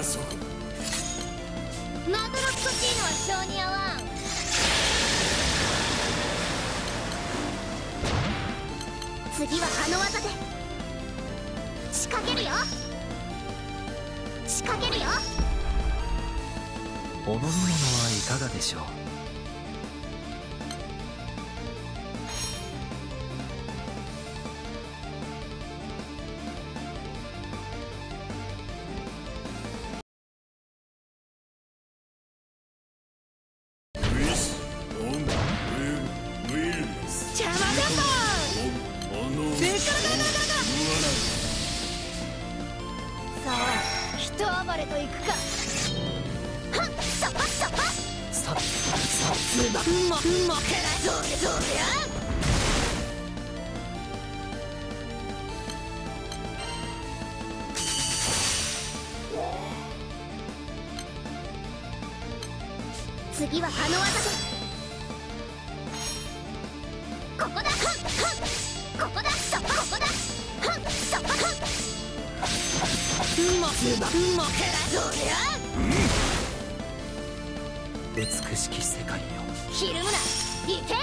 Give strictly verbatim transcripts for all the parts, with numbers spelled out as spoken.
そこ。 マグロッコチーノは性に合わん。次はあの技で仕掛けるよ。仕掛けるよ。 お飲み物はいかがでしょう。 邪魔だぞ。さあ、ひと暴れといくか。はっ、そぱそぱ。 さ、さ、 うま、うま、うま。それそりゃ。次はあの技で。ここだ。はっはっ。ここだ。そぱここだ。はっ、そぱはっ。うま、うま、うま。そりゃ。 美しき世界よ。 ひるむな。いけ。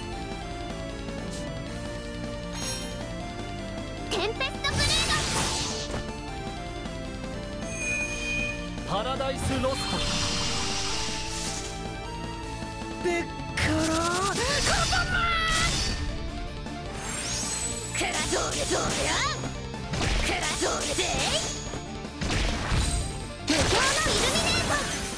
テンペストブレード。 パラダイスロスト。 ぶっ殺カバマー。クラゾーレゾーレア。クラゾーレゼイ。無形のイルミネート。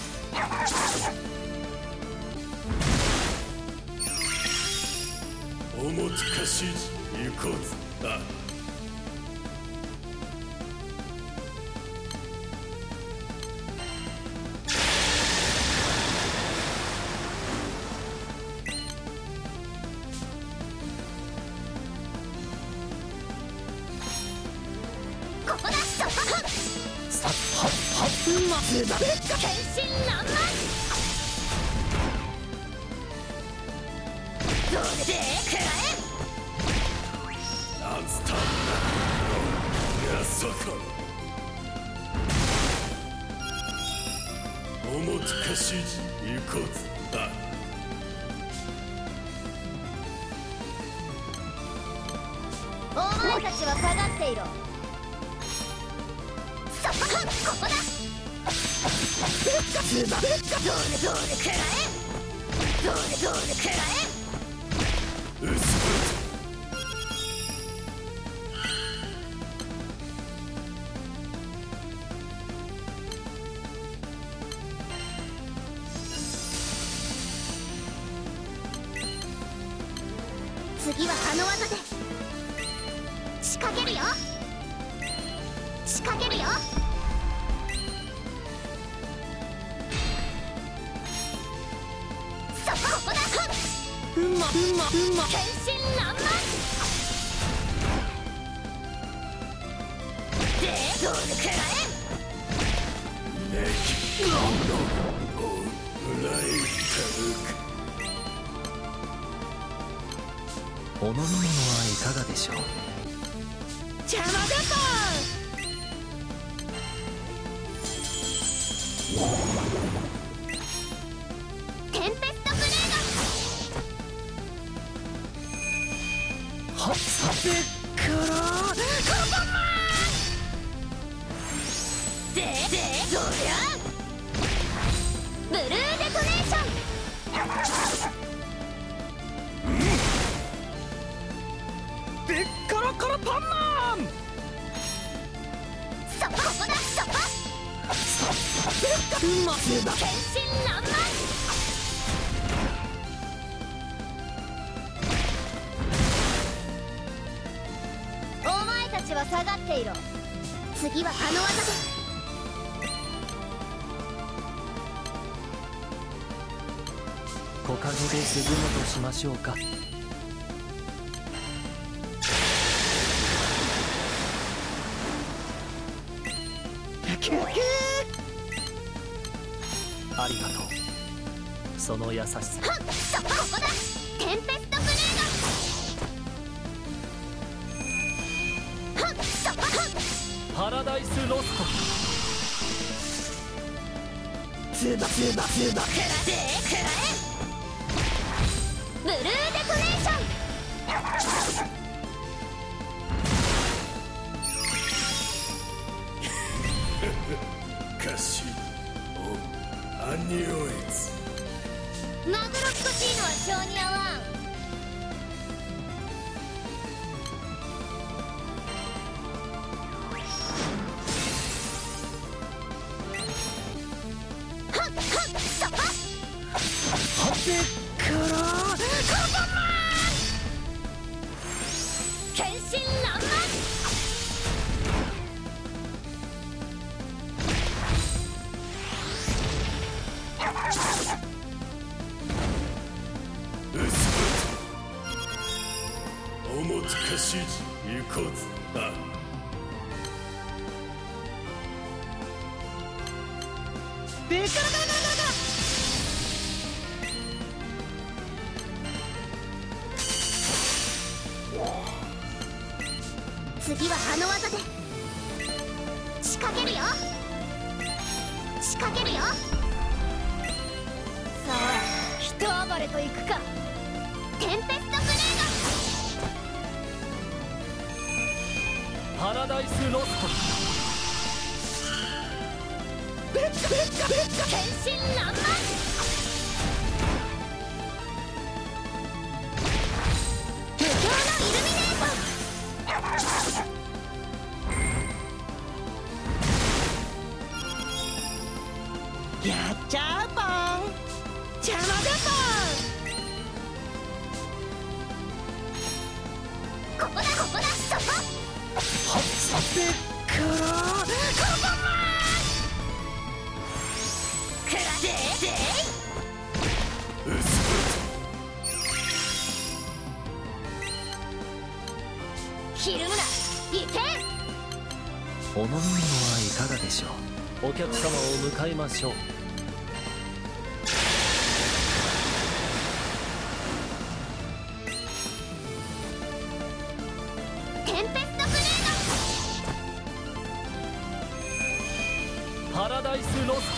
おもてかし行こうぜ。あここだ。そこはっ。 さ、はっはっ。 うま、ずばぶっか。天真爛漫。どれで食らえ。 なんつったんだ。やそこ。おもてかし行こうぜ。あお前たちは下がっていろ。そこはっ。ここだ。ズバぶっか。どれどれ食らえ。どれどれ食らえ。 うすぶ次はあの技で仕掛けるよ。仕掛けるよ。そこここだ。うまうまうま。天真爛漫。でどれくらえ。 ねきおうらいかるか。 お飲み物はいかがでしょう。 邪魔だぞ。テンペストブレード。 はっさ。 ぶっ殺カバマー。ででそりゃ。ブルーデトネーション。 でっからからパンマン。 そこここだ。そこ。うまずば。天真爛漫。お前たちは下がっていろ。次はあの技で。 木陰で涼むとしましょうか。ありがとう。その優しさ。 はっ、そこここだ。テンペストブレード。はっ、そこはっ。 パラダイスロスト。 ツバツバツバ食らって食らえブルーデトネーションカシオンアニオイツマグロッコチーノは性に合わん。はっはっそこはてから剣心乱漫おもつかしいじ行こうぜあでからだだ次はあの技で仕掛けるよ仕掛けるよ。さあひと暴れといくか。テンペストブレードパラダイスロスト剣心乱漫無形のイルミネートやっちゃうポン邪魔だここだここだそこポンはっさてからくらででひるむないけお飲み物はいかがでしょう。お客様を迎えましょう。 テンペストブレーパラダイスロス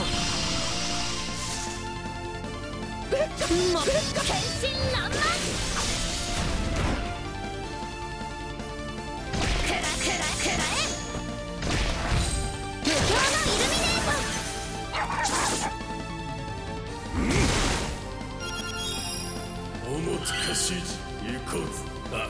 トド剣心乱漫くらくらくらえ無形のイルミネートおもつかしいじ行こうぜあ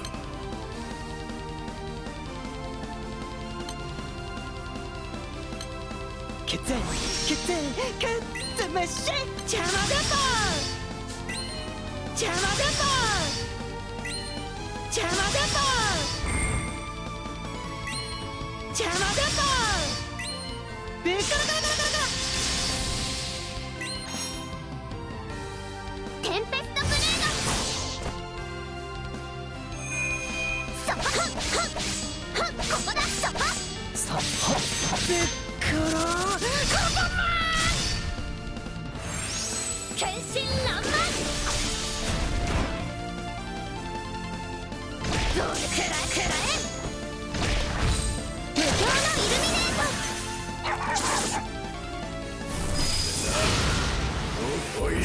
血縁血縁くっつむし邪魔だポン邪魔だポン邪魔だポン邪魔だポンでからだだだだテンペストブレードそこはっはっはっここだそこさはでから剣心乱漫どうくらくらえ無形のイルミネートおおいえ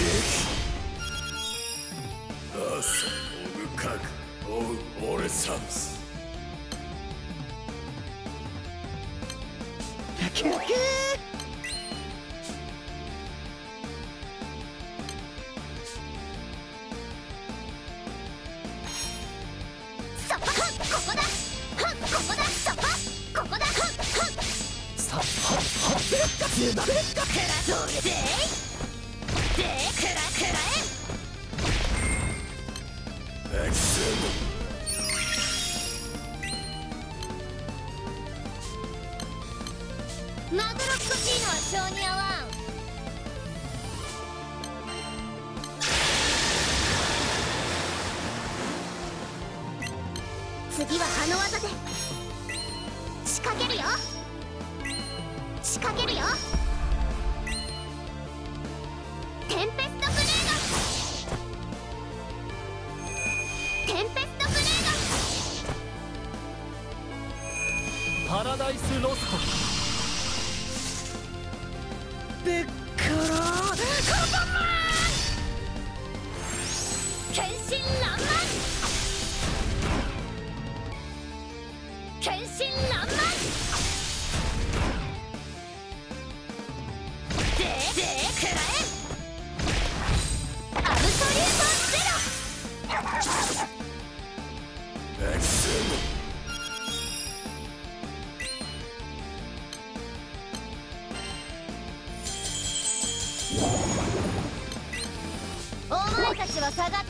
あそおぐかくおう俺サムスキュキュそこはっここだはっここだそこここだはっはっさははでかつばくらどれででくらくらえアキセマグロッコチーノは性に合わん。次はあの技で仕掛けるよ仕掛けるよテンペストブレードテンペストブレードパラダイスロストでから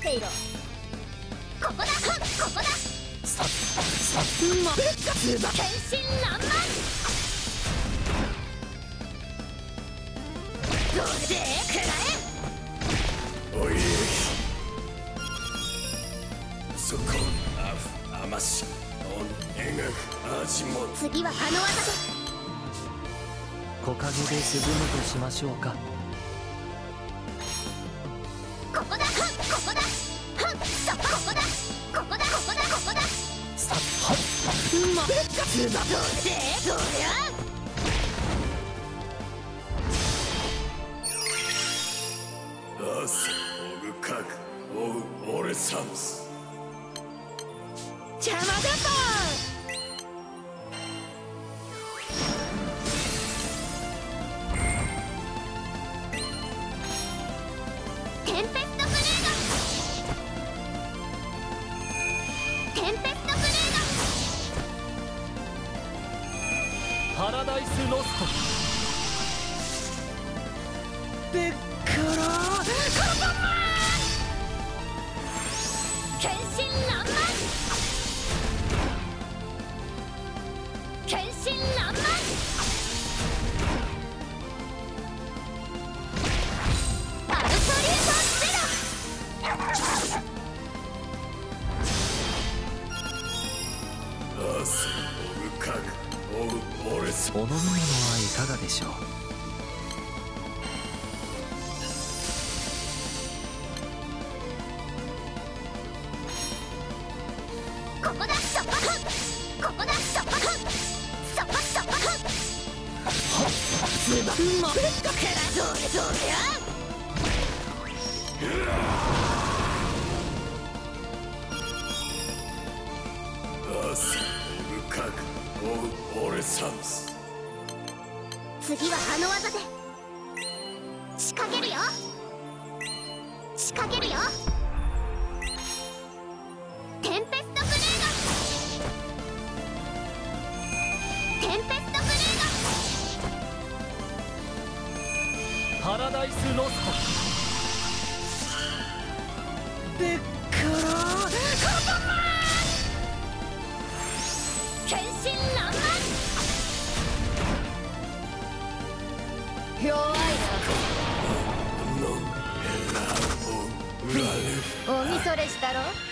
ていろ。ここだ、ここだ。 ささうまっつば天真爛漫。どれでくらえ。 おいそこああましおんえが味も次はあの技で。 木陰で涼むとしましょうか。 ここだ、ここだ。そこ、ここだ。ここだ、ここだ、ここだ。 さはっうまっつばどれで、どりゃ。 あせおぐかくおう俺さんす邪魔だテンペストグレード。テンペストグレーパラダイスロストでっからド。天真爛漫。天真爛漫。アブソリュートゼあせおぐかくおう俺さんお飲み物はいかがでしょう。 ここだ、そこ。ここだ、そこ。そこ、そこ。 つばうまっくらどれどりゃ。 あせおぐかくおう俺さんす次はあの技で。仕掛けるよ。仕掛けるよ。テンペストグレード。テンペストグレーパラダイスロストでっからド。天真爛漫。弱いのえらおうられな。おみそれしたろ。